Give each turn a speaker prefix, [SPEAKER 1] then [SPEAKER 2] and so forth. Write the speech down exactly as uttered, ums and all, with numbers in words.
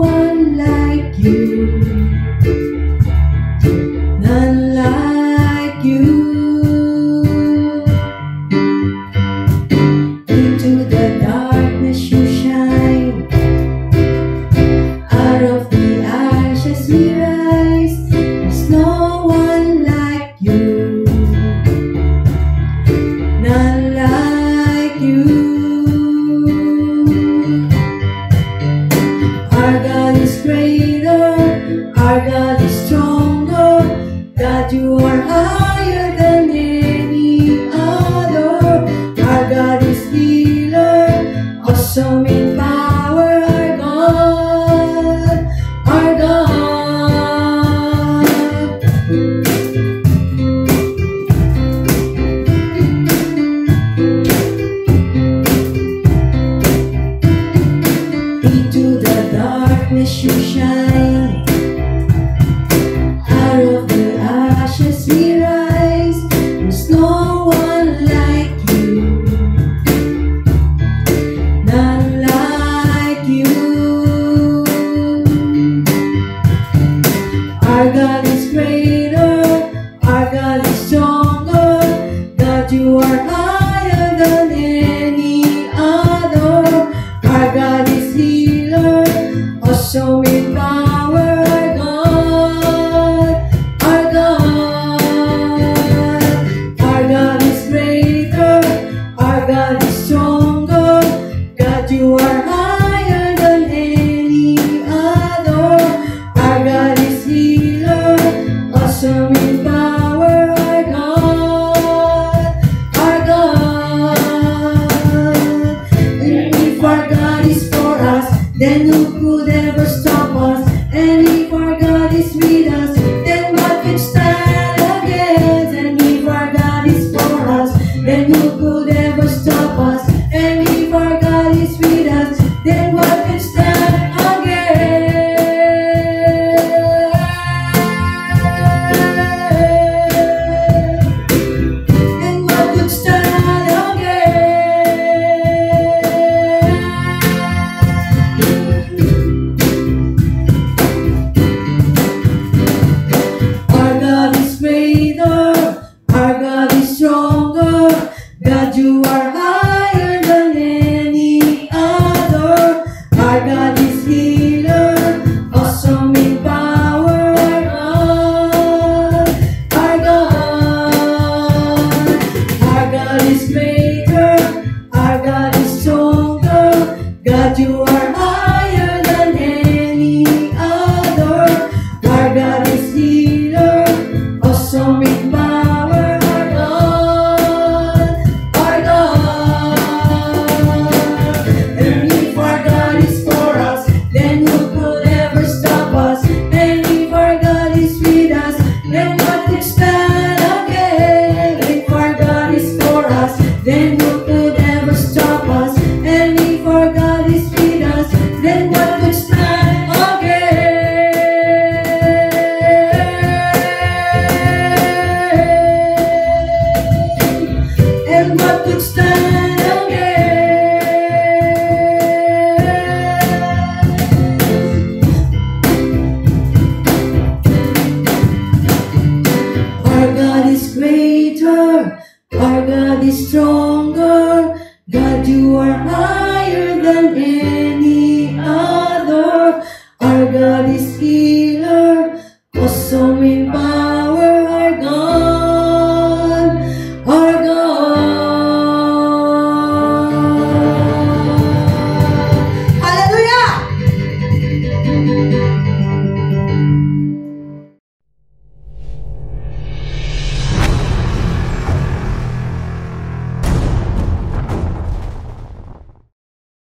[SPEAKER 1] one like you, none like you. Into the darkness you shine, out of the ashes we rise. There's no one like you, none like you. Our God is greater, our God is stronger. God, you are higher than any other. Our God is healer, awesome in power. Our God, our God. Into the darkness you shine, out of the ashes we rise. There's no one like you, none like you. Our God is greater, our God is stronger. God, you are higher than any other. Our God is healer, awesome in power. Our God, our God. Our God is greater, our God is stronger. God, you are higher than any other. Our God is healer, awesome in power. Our God, our God. And if our God is for us, then who could ever stop?